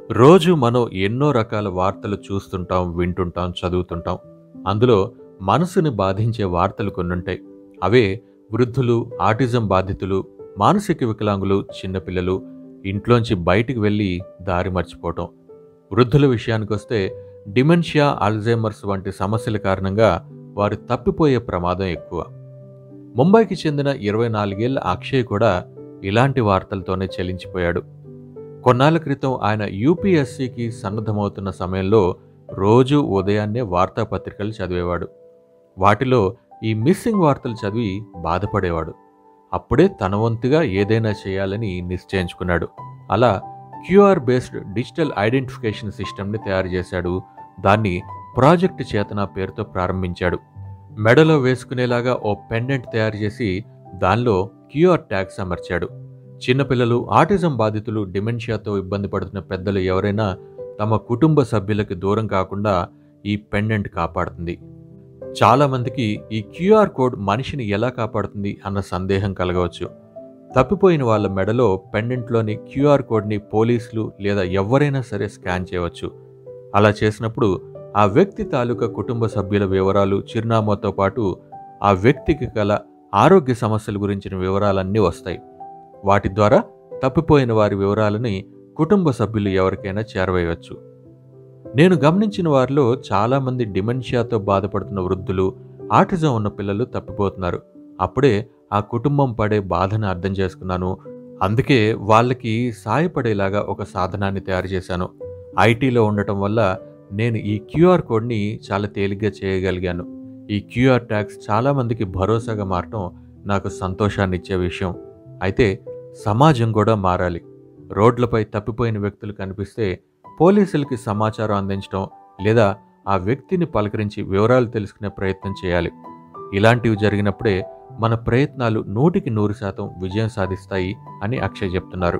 రోజు మనం ఎన్నో రకాల వార్తలు చూస్తుంటాం, వింటుంటాం, చదువుతుంటాం. అందులో మనసుని బాధించే వార్తలు కొన్నుంటాయి. అవే వృద్ధులు, ఆటిజం బాధితులు, మానసిక వికలాంగులు, చిన్నపిల్లలు ఇంట్లోంచి బయటికి వెళ్ళి దారి మర్చిపోవటం. వృద్ధుల విషయానికొస్తే డిమెన్షియా, అల్జైమర్స్ వంటి సమస్యల కారణంగా వారు తప్పిపోయే ప్రమాదం ఎక్కువ. ముంబైకి చెందిన 24 ఏళ్ల అక్షయ్ కూడా ఇలాంటి వార్తలతోనే చలించిపోయాడు. కొన్నాళ్ల క్రితం ఆయన యూపీఎస్సీకి సన్నద్ధమవుతున్న సమయంలో రోజు ఉదయాన్నే వార్తాపత్రికలు చదివేవాడు. వాటిలో ఈ మిస్సింగ్ వార్తలు చదివి బాధపడేవాడు. అప్పుడే తన వంతుగా ఏదైనా చేయాలని నిశ్చయించుకున్నాడు. అలా క్యూఆర్ బేస్డ్ డిజిటల్ ఐడెంటిఫికేషన్ సిస్టమ్ని తయారు చేశాడు. దాన్ని ప్రాజెక్ట్ చేతన పేరుతో ప్రారంభించాడు. మెడలో వేసుకునేలాగా ఓ పెండెంట్ తయారు చేసి దానిలో క్యూఆర్ ట్యాగ్స్ అమర్చాడు. చిన్నపిల్లలు, ఆటిజం బాధితులు, డిమెన్షియాతో ఇబ్బంది పడుతున్న పెద్దలు ఎవరైనా తమ కుటుంబ సభ్యులకి దూరం కాకుండా ఈ పెండెంట్ కాపాడుతుంది. చాలామందికి ఈ క్యూఆర్ కోడ్ మనిషిని ఎలా కాపాడుతుంది అన్న సందేహం కలగవచ్చు. తప్పిపోయిన వాళ్ళ మెడలో పెండెంట్లోని క్యూఆర్ కోడ్ని పోలీసులు లేదా ఎవరైనా సరే స్కాన్ చేయవచ్చు. అలా చేసినప్పుడు ఆ వ్యక్తి తాలూకా కుటుంబ సభ్యుల వివరాలు, చిరునామాతో పాటు ఆ వ్యక్తికి గల ఆరోగ్య సమస్యల గురించిన వివరాలన్నీ వస్తాయి. వాటి ద్వారా తప్పిపోయిన వారి వివరాలని కుటుంబ సభ్యులు ఎవరికైనా చేరవేయవచ్చు. నేను గమనించిన వారిలో చాలామంది డిమెన్షియాతో బాధపడుతున్న వృద్ధులు, ఆటిజం ఉన్న పిల్లలు తప్పిపోతున్నారు. అప్పుడే ఆ కుటుంబం పడే బాధను అర్థం చేసుకున్నాను. అందుకే వాళ్ళకి సాయపడేలాగా ఒక సాధనాన్ని తయారు చేశాను. ఐటీలో ఉండటం వల్ల నేను ఈ క్యూఆర్ కోడ్ని చాలా తేలిగ్గా చేయగలిగాను. ఈ క్యూఆర్ ట్యాగ్స్ చాలామందికి భరోసాగా మారటం నాకు సంతోషాన్ని ఇచ్చే విషయం. అయితే సమాజం కూడా మారాలి. రోడ్లపై తప్పిపోయిన వ్యక్తులు కనిపిస్తే పోలీసులకి సమాచారం అందించడం లేదా ఆ వ్యక్తిని పలకరించి వివరాలు తెలుసుకునే ప్రయత్నం చేయాలి. ఇలాంటివి జరిగినప్పుడే మన ప్రయత్నాలు 100% విజయం సాధిస్తాయి అని అక్షయ్ చెప్తున్నారు.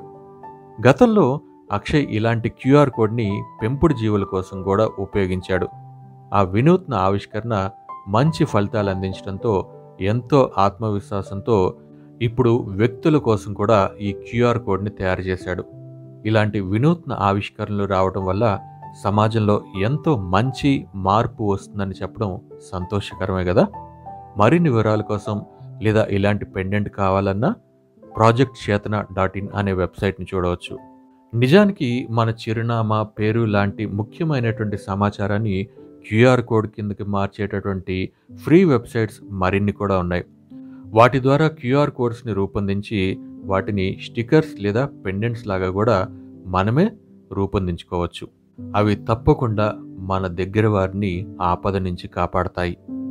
గతంలో అక్షయ్ ఇలాంటి క్యూఆర్ కోడ్ని పెంపుడు జీవుల కోసం కూడా ఉపయోగించాడు. ఆ వినూత్న ఆవిష్కరణ మంచి ఫలితాలు అందించడంతో ఎంతో ఆత్మవిశ్వాసంతో ఇప్పుడు వ్యక్తుల కోసం కూడా ఈ క్యూఆర్ కోడ్ని తయారు చేశాడు. ఇలాంటి వినూత్న ఆవిష్కరణలు రావడం వల్ల సమాజంలో ఎంతో మంచి మార్పు వస్తుందని చెప్పడం సంతోషకరమే కదా. మరిన్ని వివరాల కోసం లేదా ఇలాంటి పెండెంట్ కావాలన్నా projectchetana.in అనే వెబ్సైట్ని చూడవచ్చు. నిజానికి మన చిరునామా, పేరు లాంటి ముఖ్యమైనటువంటి సమాచారాన్ని క్యూఆర్ కోడ్ కిందకి మార్చేటటువంటి ఫ్రీ వెబ్సైట్స్ మరిన్ని కూడా ఉన్నాయి. వాటి ద్వారా క్యూఆర్ కోడ్స్ని రూపొందించి వాటిని స్టిక్కర్స్ లేదా పెండెంట్స్ లాగా కూడా మనమే రూపొందించుకోవచ్చు. అవి తప్పకుండా మన దగ్గర వారిని ఆపద నుంచి కాపాడతాయి.